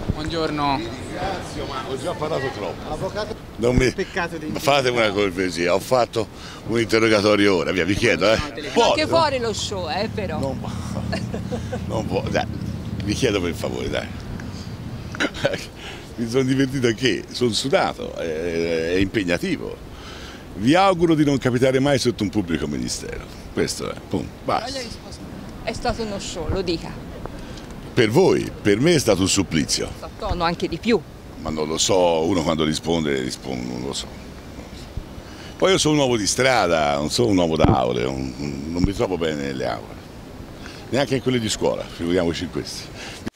Buongiorno. Ringrazio, ma ho già parlato troppo. Avvocato, Non mi... Peccato di Fate una cortesia, ho fatto un interrogatorio ora, vi chiedo, Anche fuori lo show, però. Non può, dai, vi chiedo per favore, dai. Mi sono divertito anche, sono sudato, è impegnativo. Vi auguro di non capitare mai sotto un pubblico ministero. Questo è, punto, basta. È stato uno show, lo dica. Per voi, per me è stato un supplizio. No, anche di più. Ma non lo so, uno quando risponde, non lo so. Poi io sono un uomo di strada, non sono un uomo d'aule, non mi trovo bene nelle aule. Neanche in quelle di scuola, figuriamoci in queste.